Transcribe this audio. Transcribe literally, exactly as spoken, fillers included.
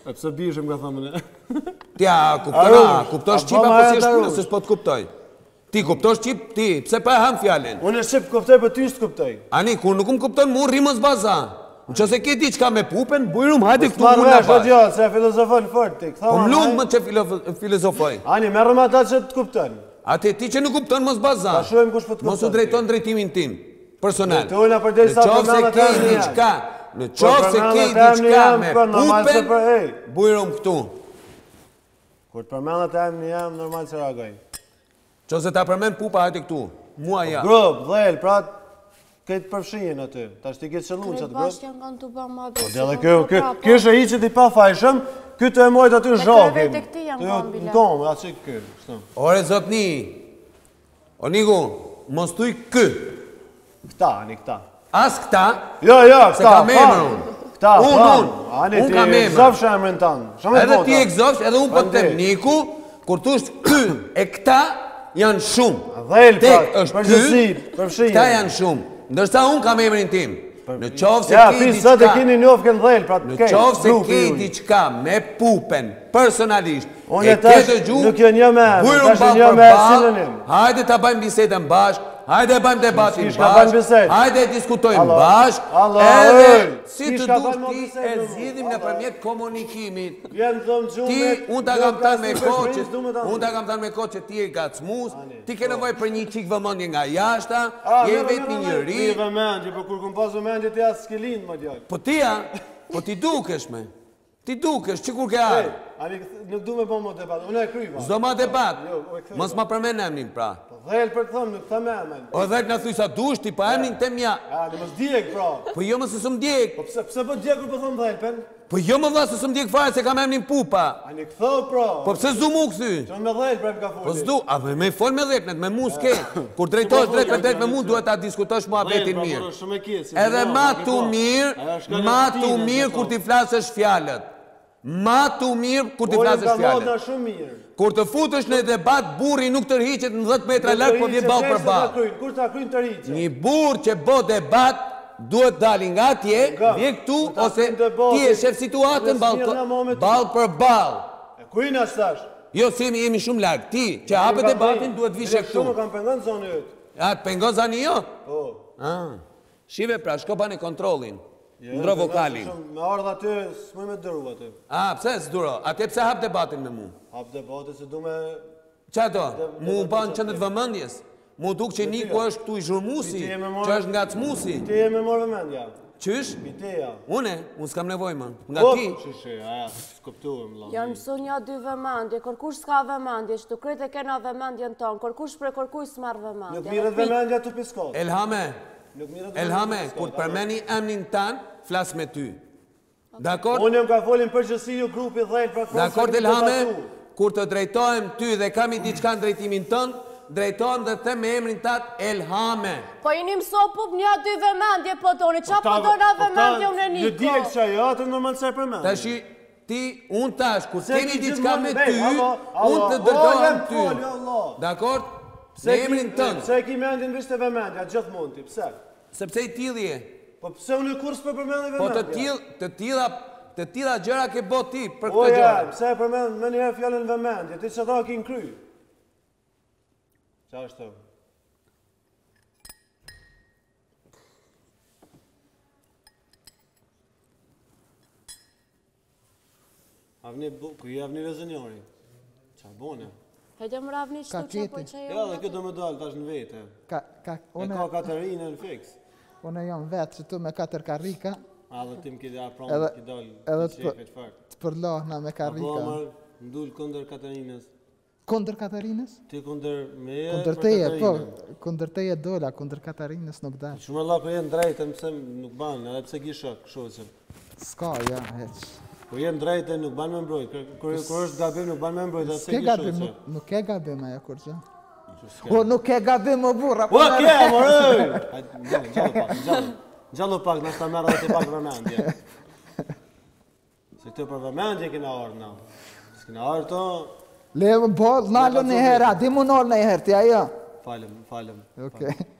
E pse bishëm ka thëmë ne? Tja, kuptona, kuptosh Shqip apo si është puna, se s'po të kuptoj. Ti kuptosh Shqip, ti, pse pa e ham fjallin? Unë e Shqip kuptoj, për ty s'të kuptoj. Ani, kur nuk më kupton mu, rrimës baza. Në që se ke ti qka me pupen, bujrum, hajde këtu Marrë unë në vesh, o djallë, se e filozofon fort ti. Po më lungë më që filozofoj. Ani, merrëm ata që të kupton. Ate ti që nuk kupton mos baza. Ta shohim kush po të kupton. Mos u drejton drejtimin tim, personal. Drejtojna përderisa Në qofë se ke diçka, në qofë se ke diçka me pupen, bujrum këtu. Kur të përmendat e emni jam, normal se reagoj. Qo se ta përmen pupa, hajte këtu. Mua ja. Grup, dhejl, pra këtë përfshinjen aty. Ta shti këtë qëllun që të Kretë grup. bashkë janë kanë të ba ma Po dhe dhe kjo, kështë e i që ti pa fajshëm, këtë e mojt aty zhokin. kreve të këti janë kanë bila. Në komë, atë që kë. Ore, zotni, o niku, mos tuj kë. Këta, ani këta. As këta, Jo, jo, këta, se ka me emër unë. Këta, Unë, unë, Ani, unë ti ka me emër. egzofsh e emrin tanë. Edhe ti egzofsh, edhe unë po të tem niku, kur tu është kë, e këta janë shumë. Dhejl, Tek pra, është përgjësi, kë, përfshinjen. këta janë shumë. Ndërsa unë ka me emrin tim. Në qofë se Ja, ke ti sot e diçka, kini njof kënë dhejl, pra të në kej. qofë se ke diçka me pupen, personalisht, Unë e e tash ke të gju, nuk jo një me emër, bujrum tash bal një për me bal, sinonim. hajde ta bëjmë bisedën bashkë, hajde bëjmë debatin S'kish ka bëjmë bashkë, bisedë. hajde diskutojmë Allo, bashkë, allo, edhe ej, si s'kish të ka dush bëjmë mo ti bisedë, e mo. zgjidhim në përmjet komunikimit. Vjen thëmë gjume. Ti, unë ta kam thënë me kohë që unë ta kam thënë me kohë që ti e gacmus, ti ke nevojë për një çik vëmendje nga jashta, je vetë një njeri. Ti vëmendje, po kur kum pas vëmendje ti as s'ke lind më djalë. Po ti ja, po ti dukesh me. Ti dukesh, që kur ke ardhur. Ani nuk du me bo mo debat, unë e kryva. Zdo ma debat, mos ma përmen emnin pra. Dhejl për të thëmë, nuk thëmë emen. O dhejt në thuj sa dush, ti pa emnin të mja. Ja, në mos djek, pra. Po jo më se së më djek. Po pse, pse po djek kur po thëmë dhejl, pen? Po jo më dha se së më djek fare se kam emnin pupa. Ani këtho, pra. Po pse zdu mu këthy? Qënë me dhejl, pra, më ka foli. Po zdu, a me me fol me dheknet, me mu s'ke. Kur drejtosh drejt për drejt me mu, duhet ta diskutosh mua betin mirë. Edhe ma tu mirë, ma tu mirë kur ti flasësh fjalët. Ma tu mirë kur ti flasësh fjalët. Kur të futësh në debat, burri nuk tërhiqet në dhjetë metra larg, po vje ballë për ballë. Kur ta kryin tërhiqet? Një burr që bë debat, duhet dalin nga atje, vje këtu, ose ti e shef situatën ballë për ballë. E kujna s'tash? Jo, se jemi jemi shumë larg. Ti, që hapet debatin, duhet vishe këtu. Shumë kam pengon zonë jëtë. A, të pengon zani jo? Po. Shive pra, shko pa në kontrolin. Ndro vokalin. Me ardhë aty, s'moj me dëru aty. A, pse s'duro? Ate pse hap debatin me mu? Hap debatin se du me... Qa do? Mu pa në qëndet vëmëndjes? Mu duk që Niku është këtu i zhurmusi, që është nga cmusi. Ti e me morë vëmendja. Qysh? Piteja. Une? Unë s'kam nevoj, man. Nga ti? Qyshe, aja, s'koptuëm, la. Janë mësu një dy vëmendje, kërkush s'ka vëmendje, shtu krejt e kena vëmendjen tonë, kërkush për kërkuj s'marë vëmendje. Nuk mirët vëmendja të piskot. Elhame, Elhame, kur të përmeni emnin tanë, flas me ty. Dakor? Unë jam ka folin përgjësi ju grupi dhejt për kërës. Dakor, Elhame, kur të drejtojmë ty dhe kam i diçka në drejtimin tënë, drejtojmë dhe të me emrin tatë Elhame. Po i një mëso pup një dy vëmendje po toni, qa po do nga vëmendje unë e Niko? Ju dijek që ajo, atë normal se e përmendje. Ta shi, ti, unë tash, kur kemi diçka me ty, unë të dërtojmë ty. Dakor? Me emrin tënë. Pse e ki mendin vishë të vëmendja, gjithë mund ti, pse? Sepse i tili e. Po pse unë e kurs për përmendje vëmendja? Po të tila, të tila, të tila gjëra ke bo ti për O këtë ja, gjëra. pse e përmend me njëherë fjallën vëmendje, ti që ta ki në kry? Qa është të? Avni, ku i avni rezënjori? Qa bone? Hajde më ravni qëtu që po që jo? Ja, dhe këtë do me dalë tash në vete. E ka Katarina në fix. Unë jam vetë që tu me katër karrika. A, dhe tim këtë apronë, këtë dalë të qefet farë. Të përlohna me karrika. Apo marë ndullë kondër Katarinës. Kondër Katarinës? Ti kondër me e për Katarinën. Po, kondër teje dola, kondër Katarinës nuk dalë. Shumë Allah për jenë drejtë, mëse nuk banë, edhe pse kisha këshoqën. S'ka, ja, heq. Po jenë drejtë, nuk banë me mbrojt. Kër është gabim, nuk banë me mbrojt, edhe pse kishoqën. Nuk e gabim aja kur që. O, nuk e gabim o burra. O, ke, amorëj! Gjallo pak, gjallo. Gjallo pak, nështë ta merë dhe të pak vëmendje. Se këtë për vëmendje kina orë, na. S'kina orë to... Le, bo, nalë në herë, di mu nalë në herë, ti ajo. Falem, falem. Okej.